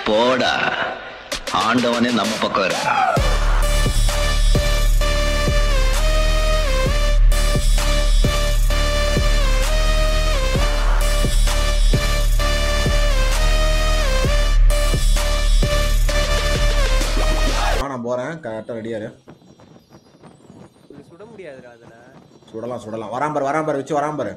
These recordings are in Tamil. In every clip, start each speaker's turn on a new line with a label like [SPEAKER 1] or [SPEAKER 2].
[SPEAKER 1] போடா, ஆண்டவனே நம்ம பக்கம் இருக்கான்.
[SPEAKER 2] நான் போறேன், கரெக்டா ரெடியா இரு.
[SPEAKER 3] சுட முடியாதுடா அதுல.
[SPEAKER 2] சுடலாம் வராம்பர் வச்சு வராம்பர்.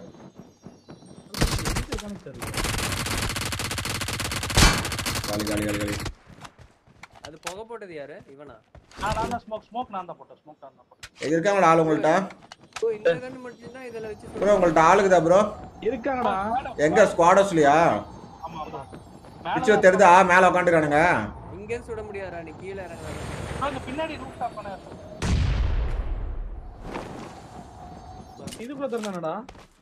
[SPEAKER 2] காலி.
[SPEAKER 3] அது புகை போட்டது யாரு? இவனா?
[SPEAKER 4] நான் தான் ஸ்மோக் நான் தான் போட்டேன்.
[SPEAKER 2] எங்க இருக்காங்கடா ஆளு உங்கள்ட்ட?
[SPEAKER 3] ஓ இந்த கன் மட்டும் தான் இதல வச்சு
[SPEAKER 2] ப்ரோ உங்கள்ட்ட ஆளுக்குதா ப்ரோ?
[SPEAKER 4] இருக்காங்கடா.
[SPEAKER 2] எங்க ஸ்குவாடஸ்லயா?
[SPEAKER 4] ஆமா.
[SPEAKER 2] பிச்சோ தெரிதா மேல உட்கார்ந்திருக்கானுங்க.
[SPEAKER 3] இங்க சுட முடியாதுடா, நீ கீழ இறங்கற.
[SPEAKER 4] அங்க பின்னாடி ரூஃப் டாப் பண்ண. இதுக்குள்ள தரணும்டா.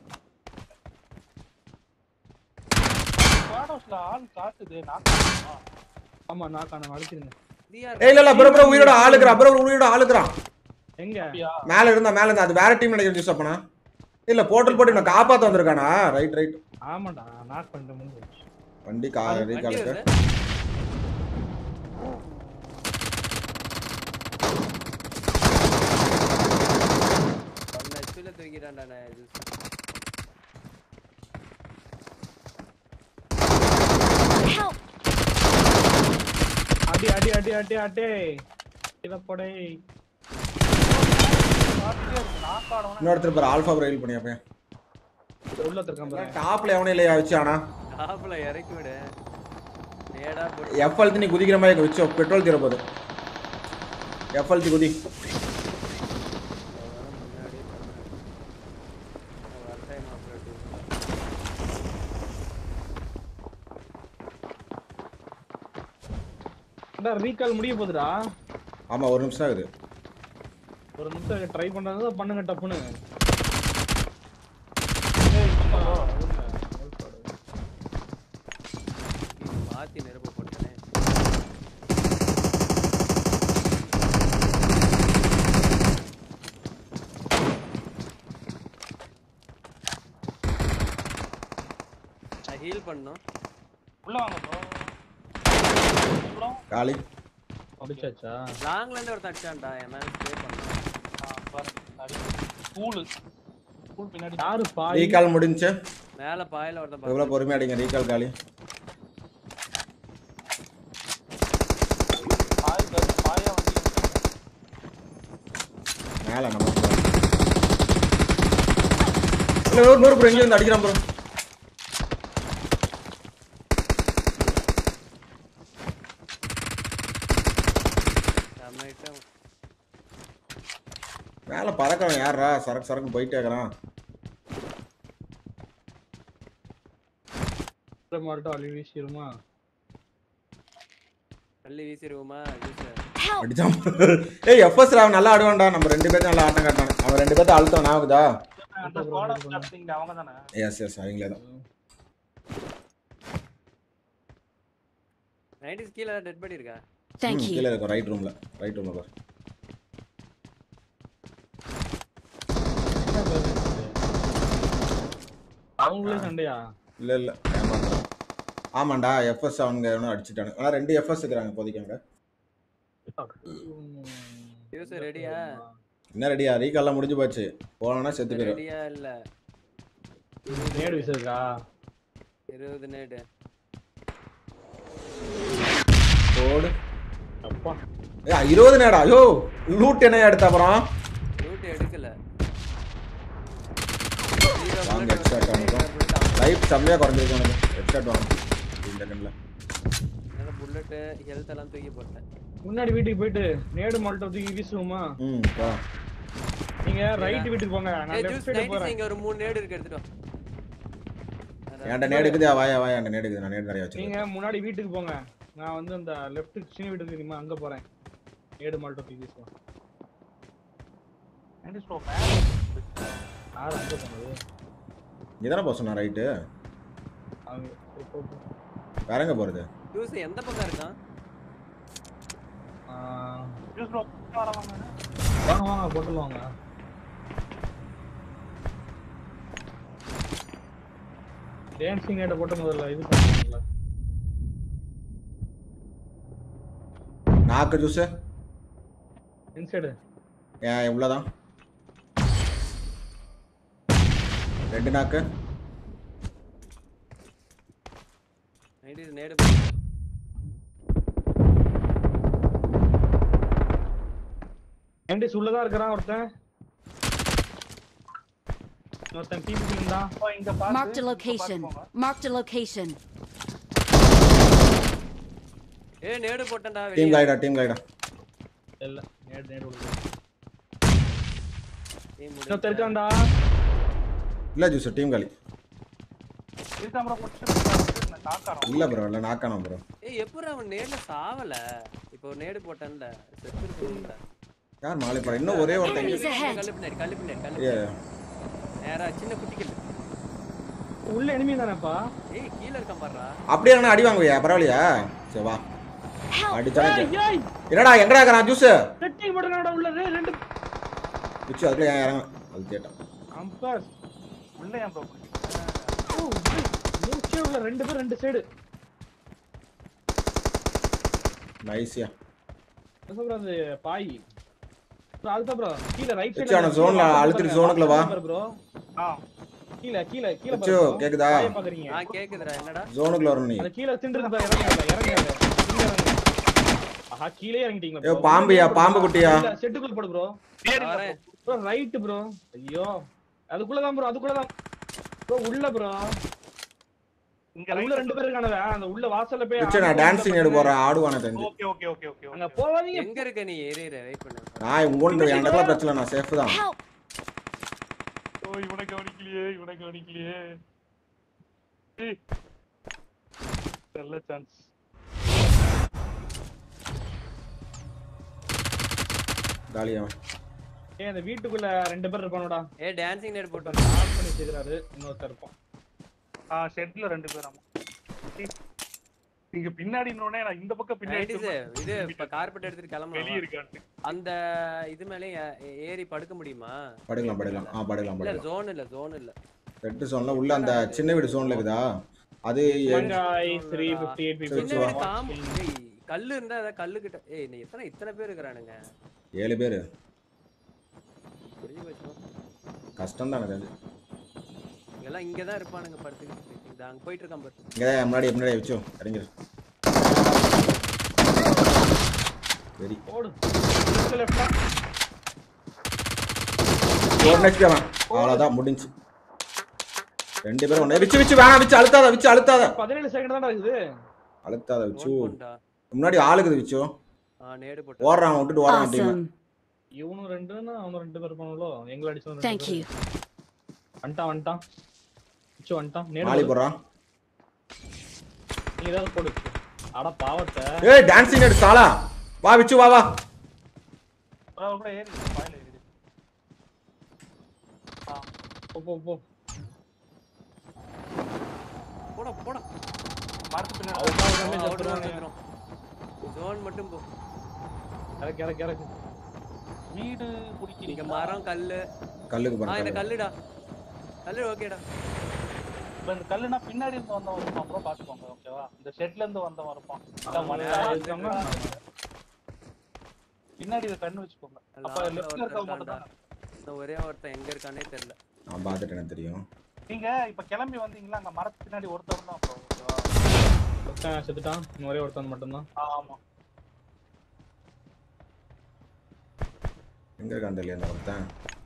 [SPEAKER 4] ஸ்குவாடஸ்ல ஆள் காட்டுது நாக்கா. ஆமா நாக்கான அடிச்சிருங்க.
[SPEAKER 2] இல்ல ப்ரோ உயிரோட ஆளுக்குறான்.
[SPEAKER 4] எங்க?
[SPEAKER 2] மேல இருந்தா அது வேற டீம் நினைக்கிறேன் ஜூஸ் அப்பனா. இல்ல போர்ட்டல் போட்டு நான் காப்பாத்த வந்திருக்கானா? ரைட்.
[SPEAKER 4] ஆமாடா நாக் பண்ணிட்டு முந்து.
[SPEAKER 2] வண்டி கார் ரீகாலுக்கு.
[SPEAKER 3] பண்ண ஸ்பில்ல தூக்கிட்டான்டா நான் ஜூஸ்.
[SPEAKER 4] அடி இத போடே.
[SPEAKER 2] இன்னொருத்தர் பாரு ஆல்பா ரைல் பண்ணியா பையன்.
[SPEAKER 4] உள்ள தர்க்கம் பாரு.
[SPEAKER 2] டாப்ல எவனே இல்லையா வச்சானா?
[SPEAKER 3] டாப்ல இறக்கி விடு. நேடா போடு.
[SPEAKER 2] எஃப்எல்டி நீ குதிக்கிற மாதிரி வச்சு பெட்ரோல் தீர போகுது. எஃப்எல்டி குதி.
[SPEAKER 4] ரீகால் முடிய போகுதுடா.
[SPEAKER 2] ஆமா ஒரு நிமிஷம் ஆகுது.
[SPEAKER 4] ஒரு நிமிஷம் ட்ரை பண்றதா பண்ணுங்க டப்புன்னு.
[SPEAKER 3] மாத்தி நெருப்பு போட்டனே. நான் ஹீல் பண்ணனும்.
[SPEAKER 4] உள்ள வாங்க ப்ரோ.
[SPEAKER 2] காலி.
[SPEAKER 4] அடிச்சாச்சா?
[SPEAKER 3] லாங்ல இருந்து ஒருத்த அடிச்சான்டா. என்ன ஸ்ப்ரே பண்ணா.
[SPEAKER 4] பாரு. ஸ்கூல் பின்னாடி யாரு பாய்?
[SPEAKER 2] ரீகால் முடிஞ்சு.
[SPEAKER 3] மேல பாயில ஒருத்த
[SPEAKER 2] எவ்வளவு பொறுமையா அடிங்க ரீகால் காலி.
[SPEAKER 4] பாயா வந்து
[SPEAKER 2] மேல நம்ம. இல்ல நூறு ப்ரோ எங்க இருந்து அடிக்கிறான் ப்ரோ. மேல பறக்கவன் யாரா? சரக்கு போயிட்டே இருக்கறான்.
[SPEAKER 4] மார்ட்ட அள்ளி வீசிருமா?
[SPEAKER 3] அள்ளி வீசிருவோமா?
[SPEAKER 2] அடிச்சான். ஏய் எஃப்எஸ் ராவ் நல்லா ஆடுவான்டா. நம்ம ரெண்டு பேரும் நல்லா ஆட்டம் காட்டானே. அவன் ரெண்டு பேரும் அழுத்தம் நாவுதா?
[SPEAKER 4] அந்த ஸ்குவாட் ஆஃப் ஸ்டாப்பிங் அவங்க தானே?
[SPEAKER 2] எஸ் அவங்களே தான்.
[SPEAKER 3] 90s கீழ டெட் பாடி இருக்கா?
[SPEAKER 5] Thank you.
[SPEAKER 2] கீழ இருக்கு ரைட் ரூம்ல பாரு.
[SPEAKER 4] அவங்களே சண்டையா?
[SPEAKER 2] இல்ல ஏமாத்துறான். ஆமாண்டா எஃப்எஸ் அவங்க எவனோ அடிச்சிட்டானு. ஆனா ரெண்டு எஃப்எஸ் இருக்காங்க இப்போதைக்கு.
[SPEAKER 3] யூஸ் ரெடியா?
[SPEAKER 2] என்ன ரெடியா? ரீகால்லாம் முடிஞ்சு போச்சு. போனா செத்து போயிரு.
[SPEAKER 3] ரெடியா இல்ல?
[SPEAKER 4] நேடு விசர்க்கா?
[SPEAKER 3] 20 நேடு.
[SPEAKER 2] போடு.
[SPEAKER 4] அப்பா.
[SPEAKER 2] ஏய் 20 நேடா. ஐயோ லூட் என்ன எடுத்த அப்புறம்?
[SPEAKER 3] லூட் எடுக்கல.
[SPEAKER 2] வாங்க ஹெட்ஷாட் வாங்குறோம். லைஃப் செம்மையா குறஞ்சிருக்கு எனக்கு. ஹெட்ஷாட் வாங்க. இந்த கன்ல.
[SPEAKER 3] நான் புல்லட் ஹெல்த் எல்லாம் தூக்கி போட்டேன்.
[SPEAKER 4] முன்னாடி வீட்டுக்கு போயிட்டு நேடு மால்ட்ட தூக்கி வீசுவோமா?
[SPEAKER 2] வா.
[SPEAKER 4] நீங்க ரைட் வீட்டுக்கு போங்க. நான் லெஃப்ட் சைடு போறேன்.
[SPEAKER 3] இங்க ஒரு 3 நேடு இருக்கு எடுத்துட்டு வா.
[SPEAKER 2] ஏன்டா நேடு இருக்குதா? வாயா அந்த நேடு இருக்குது. நான் நேடு நிறைய வச்சிருக்கேன்.
[SPEAKER 4] நீங்க முன்னாடி வீட்டுக்கு போங்க. நான் வந்து அந்த லெஃப்ட் சின்ன வீட்டுக்கு தெரியுமா அங்க போறேன். நேடு மால்ட்ட தூக்கி வீசுவோம். ஆண்டி ஸ்லோ மேல. யார் அங்க போனது?
[SPEAKER 2] இதான போஸ் சொன்னா ரைட். வேற எங்க போறது?
[SPEAKER 3] யூஸ் எந்த பக்கம் இருக்கான்?
[SPEAKER 4] யூஸ் ப்ரோ வாங்க போட்டு வாங்க. டான்சிங் நேட போட்டு முதல்ல இது பண்ணுங்க.
[SPEAKER 2] நாக்கு ஜூஸ்
[SPEAKER 4] இன்சைடு
[SPEAKER 2] ஏன் இவ்வளோதான் 2 நாக்கு
[SPEAKER 3] நேடு
[SPEAKER 4] என்டி உள்ளதா இருக்கறான் ஒருத்தன் பிபிக்கு இருந்தா
[SPEAKER 5] இங்க பாத்து
[SPEAKER 6] Marked a location. Marked a location.
[SPEAKER 3] நேடு போட்டேன்டா
[SPEAKER 2] டீம் கைடா
[SPEAKER 4] இல்ல நேடு விடுது
[SPEAKER 3] டீம்
[SPEAKER 4] இன்னொருத்தன் இருக்கான்டா
[SPEAKER 2] இல்லை ஜூஸ் டீம் காலி
[SPEAKER 5] இருக்காம போட்டு நாக்காரம்
[SPEAKER 2] இல்லை ப்ரோ இல்லை நாக்கானா ப்ரோ
[SPEAKER 3] எப்பறம் அவன் நேர்ல சாவல இப்போ நேடு போட்டான்ல செத்து இருக்கும்ல
[SPEAKER 2] யார் மாலை போற இன்னும் ஒரே ஒருத்தன்
[SPEAKER 6] Enemies ahead.
[SPEAKER 3] கல்லுப்பினாடி நேரா சின்ன குட்டிக்கல்
[SPEAKER 4] உள்ள எனிமி தானேப்பா
[SPEAKER 3] கீழ இருக்கான் பாருடா
[SPEAKER 2] அப்படியே என்ன அடி வாங்குவியா பரவாயில்லையா சரி வா
[SPEAKER 6] Help.
[SPEAKER 2] அடிச்சானே
[SPEAKER 4] ஏய்
[SPEAKER 2] என்னடா எங்கடா இருக்கறான் ஜூஸ்
[SPEAKER 4] செட்டிங் போடுறடா உள்ள ரெண்டு
[SPEAKER 2] பிச்சு அதுல ஏன் இறங்க அது கேட்டான்
[SPEAKER 4] கம்பாஸ்
[SPEAKER 5] உள்ள ஏன் ப்ரோ
[SPEAKER 4] மூச்சே உள்ள 2 பேர் 2 சைடு
[SPEAKER 2] நைஸ்யா
[SPEAKER 4] அது பாய் அதுதான் ப்ரோ கீழ ரைட்
[SPEAKER 2] பிச்சு அவன ஜோன்ல அழுத்திட்டு ஜோனுக்குள்ள வா
[SPEAKER 4] ப்ரோ
[SPEAKER 5] ஆ
[SPEAKER 4] கீழ
[SPEAKER 2] பிச்சு கேக்குதா
[SPEAKER 4] பாக்குறீங்க
[SPEAKER 3] கேக்குதுடா என்னடா
[SPEAKER 2] ஜோனுக்குள்ள வரணும் நீ
[SPEAKER 4] அந்த கீழ திண்டிருக்கு பாரு இறங்க ஆஹா கீழே இறங்கிட்டீங்க
[SPEAKER 2] ஏய் பாம்பியா பாம்பு குட்டியா
[SPEAKER 4] செட்டுக்குள்ள போடு ப்ரோ
[SPEAKER 3] வரேன்
[SPEAKER 4] ப்ரோ ரைட் ப்ரோ ஐயோ அதுக்குள்ள தான் ப்ரோ உள்ள ப்ரோ
[SPEAKER 5] இங்க
[SPEAKER 4] உள்ள 2 பேர் இருக்கானவே அந்த உள்ள வாசல்ல போய்
[SPEAKER 2] பிச்சு நான் டான்சிங் எடு போறேன் ஆடுவானே தெரிஞ்சு
[SPEAKER 5] ஓகே
[SPEAKER 4] அங்க போவாதீங்க
[SPEAKER 3] எங்க இருக்க நீ ஏறிற வெயிட் பண்ணு
[SPEAKER 2] நான் உங்கள்ட்ட எனக்குலாம் பிரச்சனை நான் சேஃப் தான்
[SPEAKER 6] Help.
[SPEAKER 5] ஓ இவனை கவனிக்கலையே ஏய் நல்ல சான்ஸ்
[SPEAKER 2] காலியா
[SPEAKER 4] ஏய் அந்த வீட்டுக்குள்ள 2 பேர் இருப்பானோடா
[SPEAKER 3] டான்சிங் நேடு போட்டு
[SPEAKER 4] ஆஃப் பண்ணி வச்சிருக்காரு இன்னொருத்தர் இருப்பான்
[SPEAKER 5] ஷெட்ல 2 பேர் ஆமா நீங்க பின்னாடி இன்னொனே நான் இந்த பக்கம் பின்னாடி
[SPEAKER 3] இது இப்ப கார்பெட் எடுத்துட்டு
[SPEAKER 5] வெளிய
[SPEAKER 3] கிளம்பலாம்
[SPEAKER 5] இருக்கான்ட்டு
[SPEAKER 3] அந்த இது மேலே ஏறி படுக்க முடியுமா
[SPEAKER 2] படுக்கலாம்
[SPEAKER 3] இல்ல
[SPEAKER 2] படுக்கலாம்
[SPEAKER 3] ஜோன் இல்ல
[SPEAKER 2] ரெட் ஜோன்ல உள்ள அந்த சின்ன வீடு ஜோன்ல இருக்குதா அது
[SPEAKER 4] மங்காய் 358
[SPEAKER 2] சரி,
[SPEAKER 3] சின்ன
[SPEAKER 2] வா.
[SPEAKER 3] வீடு காம்பு கல்லு இருந்தா அத கல்லு கிட்ட நீ இத்தனை பேர் இருக்கறானுங்க
[SPEAKER 2] 7 பேர்
[SPEAKER 3] புரிஞ்சு போச்சு
[SPEAKER 2] கஷ்டம் தான் அது
[SPEAKER 3] எல்லாம் இங்க தான் இருப்பானுங்க படுத்துக்கிட்டு இங்க அங்க போயிட்டு இருக்கான் பாரு
[SPEAKER 2] இங்க முன்னாடி வச்சோ இறங்கிரு வெரி
[SPEAKER 4] ஓடு லெஃப்ட்
[SPEAKER 2] ஒரு நெக்ஸ்ட் அவன் அவ்வளவுதான் முடிஞ்சு 2 பேரும் ஒண்ணே விச்சு வேணாம் விச்சு அழுத்தாத
[SPEAKER 4] 17 செகண்ட் தான் இருக்குது
[SPEAKER 2] அழுத்தாத விச்சு
[SPEAKER 3] போண்டா
[SPEAKER 2] முன்னாடி ஆளுக்குது விச்சு
[SPEAKER 3] நேடு போட்டு
[SPEAKER 2] ஓடுறான் விட்டுட்டு ஓடுறான் டீம்
[SPEAKER 6] Awesome.
[SPEAKER 4] இவனும் 2னா அவனும் 2 பேர் இருப்பானோ எங்கள அடிச்சவன்
[SPEAKER 6] Thank you.
[SPEAKER 4] வந்துட்டான் விச்சு வந்துட்டான்
[SPEAKER 2] மாலி
[SPEAKER 4] நேடு
[SPEAKER 2] போடுறான்
[SPEAKER 4] நீ ஏதாவது போடு அட பாவத்தை
[SPEAKER 2] ஏய் டான்சிங் எடு சாலா வா விச்சு வா
[SPEAKER 5] ப்ரோ கூட ஏறி பாயில ஏறி
[SPEAKER 4] போ
[SPEAKER 3] போடா
[SPEAKER 5] மரத்து பின்னாடி
[SPEAKER 3] ஜோன் மட்டும் போ
[SPEAKER 4] இறக்கு
[SPEAKER 5] வீடு
[SPEAKER 3] இங்க
[SPEAKER 5] குடிக்கிறீங்க
[SPEAKER 3] மரம் கல்லு
[SPEAKER 2] கல்லுக்கு
[SPEAKER 3] இந்த
[SPEAKER 2] போறான்
[SPEAKER 3] கல்லுடா கல்லு ஓகேடா
[SPEAKER 5] இப்ப இந்த கல்லுனா பின்னாடி இருந்து வந்தவன் இருப்பான் ப்ரோ பாத்துக்கோங்க ஓகேவா இந்த ஷெட்ல இருந்து வந்தவன் இருப்பான் பின்னாடி இத கண்ணு வச்சுக்கோங்க அப்ப லெஃப்ட்ல இருக்க மட்டும் தான்
[SPEAKER 3] ஒரே ஒருத்தன் எங்க இருக்கானே தெரியல
[SPEAKER 2] நான் பார்த்துட்டு எனக்கு தெரியும்
[SPEAKER 5] நீங்க இப்ப கிளம்பி வந்தீங்களா அங்க மரத்து பின்னாடி ஒருத்தர் தான் ப்ரோ ஓகேவா
[SPEAKER 4] ஒருத்தன் செத்துட்டான் இன்னும் ஒரே ஒருத்தன் மட்டும்தான்
[SPEAKER 5] ஆமா
[SPEAKER 2] எங்க இருக்கான் தெரியல அந்த ஒருத்தன்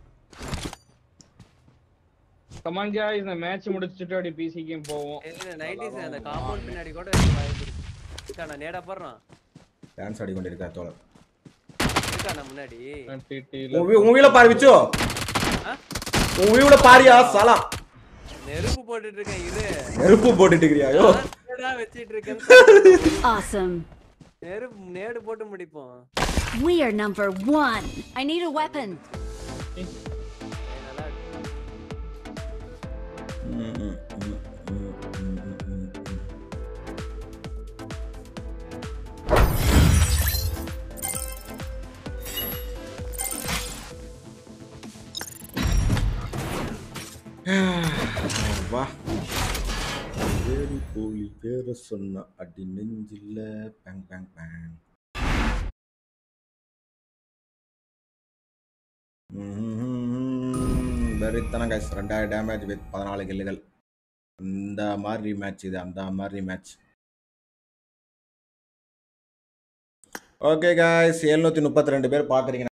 [SPEAKER 4] கமான் गाइस இந்த மேட்ச் முடிச்சிட்டு அப்படியே பிசிக்கு போவோம்
[SPEAKER 3] இல்ல 90s அந்த காம்பவுண்ட் பின்னாடி கூட இருக்க வாய்ப்பு இருக்கு நான் நேடா போறேன்
[SPEAKER 2] டான்ஸ் ஆடி கொண்டிருக்கா தோழர்
[SPEAKER 3] இருக்கானா முன்னாடி
[SPEAKER 2] உன் வீல பாரு விச்சு உன் வீல பாரியா சாலா
[SPEAKER 3] நெருப்பு போட்டுட்டு இருக்கேன் இரு
[SPEAKER 2] நெருப்பு போட்டுட்டு இருக்கறியா ஐயோ
[SPEAKER 3] நேடா வெச்சிட்டு இருக்கேன்
[SPEAKER 6] Awesome.
[SPEAKER 3] நேடு போட்டு முடிப்போம்
[SPEAKER 6] We are number 1. I need a weapon.
[SPEAKER 3] நல்லா
[SPEAKER 2] வா பேரி போலி பேர சொன்ன அடி நெஞ்சில்ல பேங் பேங் பேங் வெறித்தனம் கைஸ். 2000 டேமேஜ் வித் 14 கில்லுகள். இந்த மாதிரி மேட்ச் இது, அந்த மாதிரி மேட்ச். ஓகே கைஸ், 732 பேர் பார்க்குறீங்க.